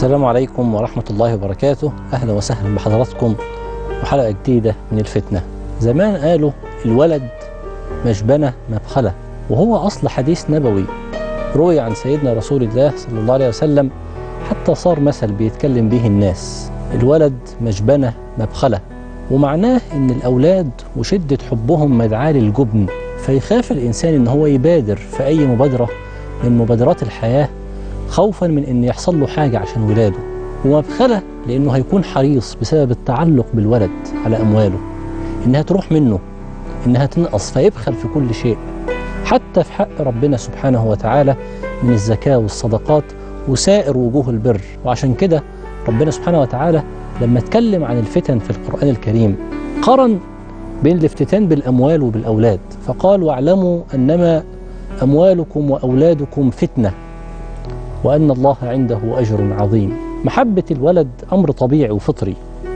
السلام عليكم ورحمة الله وبركاته. أهلا وسهلا بحضراتكم وحلقة جديدة من الفتنة. زمان قالوا الولد مجبنة مبخلة، وهو أصل حديث نبوي روي عن سيدنا رسول الله صلى الله عليه وسلم حتى صار مثل بيتكلم به الناس. الولد مجبنة مبخلة، ومعناه إن الأولاد وشدة حبهم مدعاة للجبن، فيخاف الإنسان إن هو يبادر في أي مبادرة من مبادرات الحياة خوفا من إن يحصل له حاجة عشان ولاده، ومبخلة لأنه هيكون حريص بسبب التعلق بالولد على أمواله إنها تروح منه، إنها تنقص، فيبخل في كل شيء حتى في حق ربنا سبحانه وتعالى من الزكاة والصدقات وسائر وجوه البر. وعشان كده ربنا سبحانه وتعالى لما اتكلم عن الفتن في القرآن الكريم قارن بين الافتتان بالأموال وبالأولاد، فقال: واعلموا أنما أموالكم وأولادكم فتنة وأن الله عنده أجر عظيم. محبة الولد أمر طبيعي وفطري.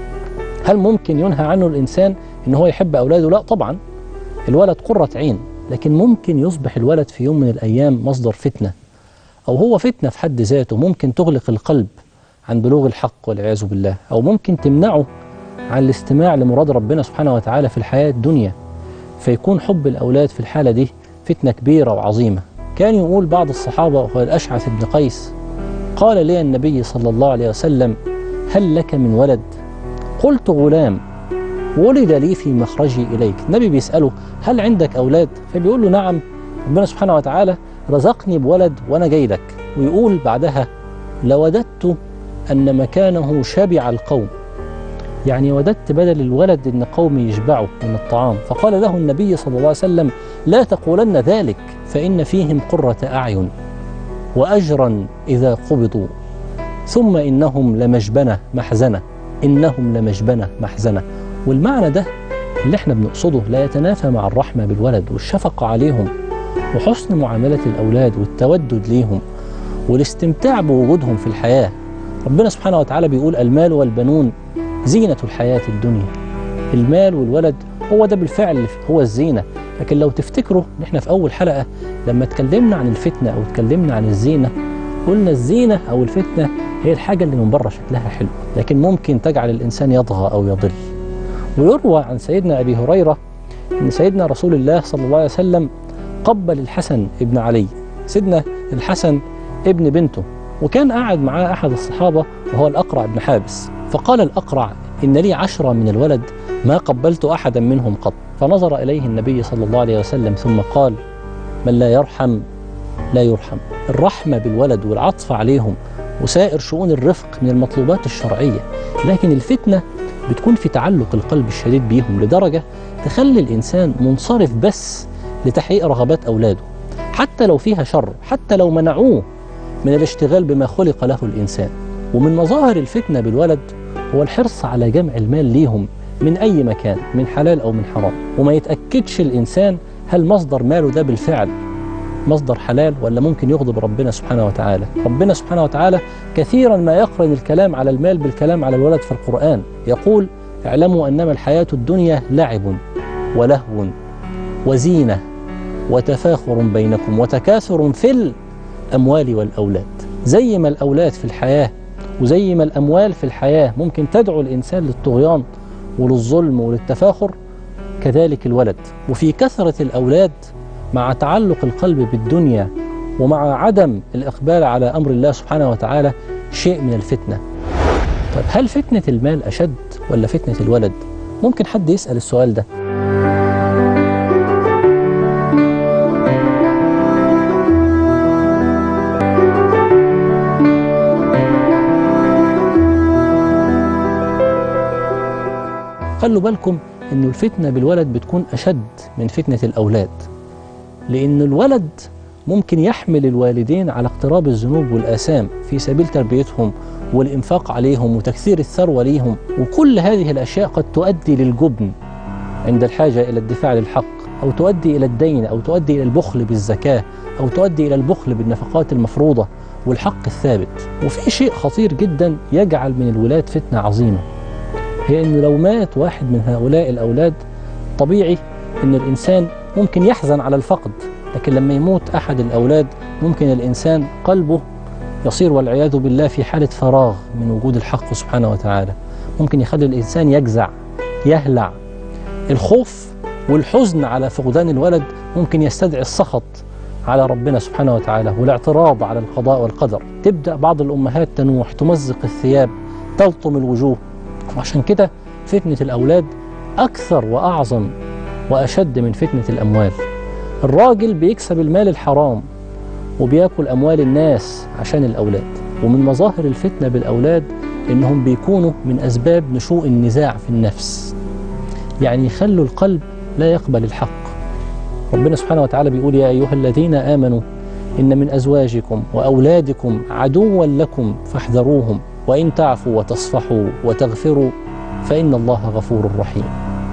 هل ممكن ينهى عنه الإنسان إن هو يحب أولاده؟ لا طبعا، الولد قرة عين، لكن ممكن يصبح الولد في يوم من الأيام مصدر فتنة، أو هو فتنة في حد ذاته ممكن تغلق القلب عن بلوغ الحق والعياذ بالله، أو ممكن تمنعه عن الاستماع لمراد ربنا سبحانه وتعالى في الحياة الدنيا، فيكون حب الأولاد في الحالة دي فتنة كبيرة وعظيمة. كان يقول بعض الصحابة وهو الأشعث بن قيس: قال لي النبي صلى الله عليه وسلم: هل لك من ولد؟ قلت: غلام ولد لي في مخرجي إليك. النبي بيسأله: هل عندك أولاد؟ فبيقول له: نعم، ربنا سبحانه وتعالى رزقني بولد وأنا جاي لك. ويقول بعدها: لوددت أن مكانه شبع القوم، يعني وددت بدل الولد أن قومي يشبعوا من الطعام. فقال له النبي صلى الله عليه وسلم: لا تقولن ذلك، فإن فيهم قرة أعين وأجرا إذا قبضوا، ثم إنهم لمجبنة محزنة، إنهم لمجبنة محزنة. والمعنى ده اللي احنا بنقصده لا يتنافى مع الرحمة بالولد والشفقة عليهم وحسن معاملة الأولاد والتودد ليهم والاستمتاع بوجودهم في الحياة. ربنا سبحانه وتعالى بيقول: المال والبنون زينة الحياة الدنيا. المال والولد هو ده بالفعل هو الزينة. لكن لو تفتكروا ان احنا في أول حلقة لما اتكلمنا عن الفتنة أو اتكلمنا عن الزينة، قلنا الزينة أو الفتنة هي الحاجة اللي من بره شكلها حلو لكن ممكن تجعل الإنسان يطغى أو يضل. ويروى عن سيدنا أبي هريرة أن سيدنا رسول الله صلى الله عليه وسلم قبل الحسن ابن علي، سيدنا الحسن ابن بنته، وكان قاعد معاه أحد الصحابة وهو الأقرع بن حابس. فقال الأقرع: إن لي 10 من الولد ما قبلت أحدا منهم قط. فنظر إليه النبي صلى الله عليه وسلم ثم قال: من لا يرحم لا يرحم. الرحمة بالولد والعطف عليهم وسائر شؤون الرفق من المطلوبات الشرعية، لكن الفتنة بتكون في تعلق القلب الشديد بيهم لدرجة تخلي الإنسان منصرف بس لتحقيق رغبات أولاده، حتى لو فيها شر، حتى لو منعوه من الاشتغال بما خلق له الإنسان. ومن مظاهر الفتنة بالولد هو الحرص على جمع المال ليهم من أي مكان، من حلال أو من حرام، وما يتأكدش الإنسان هل مصدر ماله ده بالفعل مصدر حلال ولا ممكن يغضب ربنا سبحانه وتعالى. ربنا سبحانه وتعالى كثيرا ما يقرن الكلام على المال بالكلام على الولد في القرآن، يقول: اعلموا أنما الحياة الدنيا لعب ولهو وزينة وتفاخر بينكم وتكاثر في الأموال والأولاد. زي ما الأولاد في الحياة وزي ما الأموال في الحياة ممكن تدعو الإنسان للطغيان وللظلم وللتفاخر، كذلك الولد. وفي كثرة الأولاد مع تعلق القلب بالدنيا ومع عدم الإقبال على أمر الله سبحانه وتعالى شيء من الفتنة. طيب هل فتنة المال أشد ولا فتنة الولد؟ ممكن حد يسأل السؤال ده. خلوا بالكم إن الفتنة بالولد بتكون أشد من فتنة الأولاد، لأن الولد ممكن يحمل الوالدين على اقتراب الذنوب والآثام في سبيل تربيتهم والإنفاق عليهم وتكثير الثروة ليهم، وكل هذه الأشياء قد تؤدي للجبن عند الحاجة إلى الدفاع للحق، أو تؤدي إلى الدين، أو تؤدي إلى البخل بالزكاة، أو تؤدي إلى البخل بالنفقات المفروضة والحق الثابت. وفي شيء خطير جدا يجعل من الولاد فتنة عظيمة، هي أنه لو مات واحد من هؤلاء الأولاد طبيعي أن الإنسان ممكن يحزن على الفقد، لكن لما يموت أحد الأولاد ممكن الإنسان قلبه يصير والعياذ بالله في حالة فراغ من وجود الحق سبحانه وتعالى، ممكن يخلي الإنسان يجزع يهلع. الخوف والحزن على فقدان الولد ممكن يستدعي السخط على ربنا سبحانه وتعالى والاعتراض على القضاء والقدر. تبدأ بعض الأمهات تنوح، تمزق الثياب، تلطم الوجوه. وعشان كده فتنة الأولاد أكثر وأعظم وأشد من فتنة الأموال. الراجل بيكسب المال الحرام وبياكل أموال الناس عشان الأولاد. ومن مظاهر الفتنة بالأولاد إنهم بيكونوا من أسباب نشوء النزاع في النفس، يعني يخلوا القلب لا يقبل الحق. ربنا سبحانه وتعالى بيقول: يا أيها الذين آمنوا إن من أزواجكم وأولادكم عدوا لكم فاحذروهم وإن تعفوا وتصفحوا وتغفروا فإن الله غفور رحيم.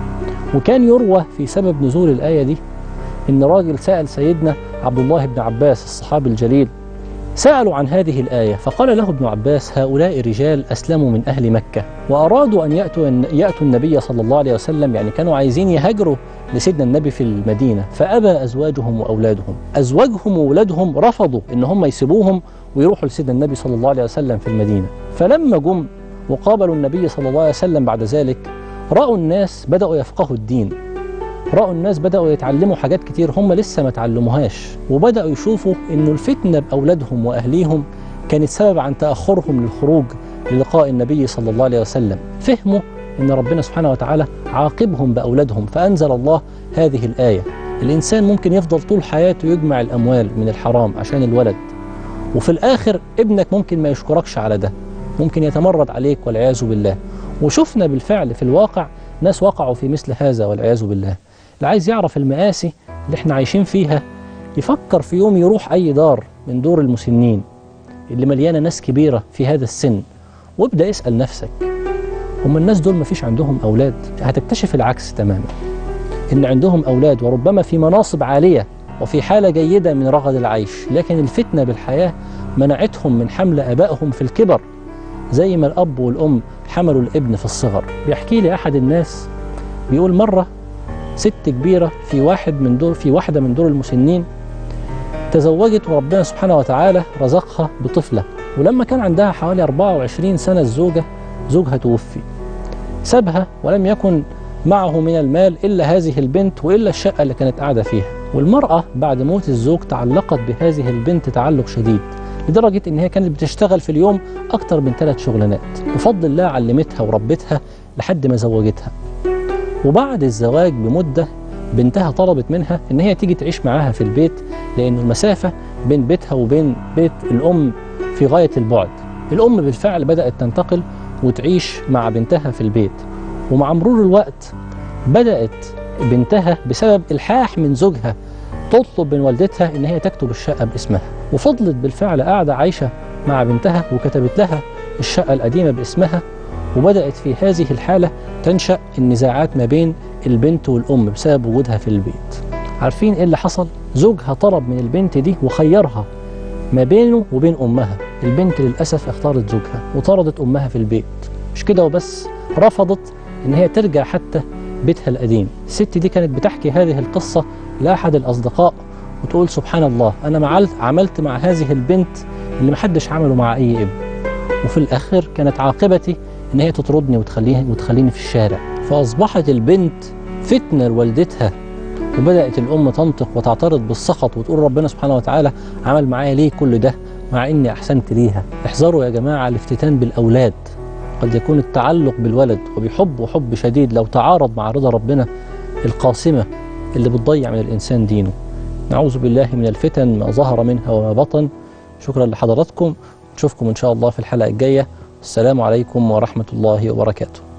وكان يروى في سبب نزول الآية دي إن راجل سأل سيدنا عبد الله بن عباس الصحابي الجليل، سألوا عن هذه الآية، فقال له ابن عباس: هؤلاء رجال أسلموا من أهل مكة وأرادوا أن يأتوا النبي صلى الله عليه وسلم، يعني كانوا عايزين يهاجروا لسيدنا النبي في المدينة، فأبى أزواجهم وأولادهم. أزواجهم وأولادهم رفضوا إن هم يسيبوهم ويروحوا لسيدنا النبي صلى الله عليه وسلم في المدينة. فلما جم وقابلوا النبي صلى الله عليه وسلم بعد ذلك، رأوا الناس بدأوا يفقهوا الدين، رأوا الناس بدأوا يتعلموا حاجات كتير هم لسه ما تعلموهاش، وبدأوا يشوفوا إنه الفتنة بأولادهم وأهليهم كانت سبب عن تأخرهم للخروج للقاء النبي صلى الله عليه وسلم. فهموا إن ربنا سبحانه وتعالى عاقبهم بأولادهم، فأنزل الله هذه الآية. الإنسان ممكن يفضل طول حياته يجمع الأموال من الحرام عشان الولد، وفي الآخر ابنك ممكن ما يشكركش على ده، ممكن يتمرد عليك والعياذ بالله. وشفنا بالفعل في الواقع ناس وقعوا في مثل هذا والعياذ بالله. اللي عايز يعرف المآسي اللي احنا عايشين فيها يفكر في يوم يروح أي دار من دور المسنين اللي مليانة ناس كبيرة في هذا السن، وابدأ اسأل نفسك: هم الناس دول مفيش عندهم أولاد؟ هتكتشف العكس تماما، إن عندهم أولاد وربما في مناصب عالية وفي حالة جيدة من رغد العيش، لكن الفتنة بالحياة منعتهم من حمل آبائهم في الكبر، زي ما الأب والأم حملوا الابن في الصغر. بيحكي لي أحد الناس بيقول: مرة ست كبيرة في واحدة من دور المسنين تزوجت، وربنا سبحانه وتعالى رزقها بطفلة، ولما كان عندها حوالي 24 سنة زوجها توفي، سابها ولم يكن معه من المال إلا هذه البنت وإلا الشقة اللي كانت قاعدة فيها. والمرأة بعد موت الزوج تعلقت بهذه البنت تعلق شديد، لدرجة إن هي كانت بتشتغل في اليوم أكتر من 3 شغلانات، بفضل الله علمتها وربتها لحد ما زوجتها. وبعد الزواج بمدة بنتها طلبت منها إن هي تيجي تعيش معاها في البيت، لأن المسافة بين بيتها وبين بيت الأم في غاية البعد. الأم بالفعل بدأت تنتقل وتعيش مع بنتها في البيت، ومع مرور الوقت بدأت بنتها بسبب إلحاح من زوجها تطلب من والدتها إن هي تكتب الشقة باسمها، وفضلت بالفعل قاعدة عايشة مع بنتها وكتبت لها الشقة القديمة باسمها. وبدأت في هذه الحالة تنشأ النزاعات ما بين البنت والأم بسبب وجودها في البيت. عارفين إيه اللي حصل؟ زوجها طلب من البنت دي وخيرها ما بينه وبين أمها. البنت للأسف اختارت زوجها وطردت أمها في البيت. مش كده وبس، رفضت إن هي ترجع حتى بيتها القديم. الست دي كانت بتحكي هذه القصة لأحد الأصدقاء وتقول: سبحان الله، أنا عملت مع هذه البنت اللي محدش عمله مع أي ابن، وفي الآخر كانت عاقبتي إن هي تطردني وتخليني في الشارع. فأصبحت البنت فتنة لوالدتها، وبدأت الأم تنطق وتعترض بالسخط وتقول: ربنا سبحانه وتعالى عمل معايا ليه كل ده مع إني أحسنت ليها. احذروا يا جماعة الافتتان بالأولاد، قد يكون التعلق بالولد وحب شديد لو تعارض مع رضا ربنا القاسمة اللي بتضيع من الإنسان دينه. نعوذ بالله من الفتن ما ظهر منها وما بطن. شكرا لحضراتكم، نشوفكم إن شاء الله في الحلقة الجاية. السلام عليكم ورحمة الله وبركاته.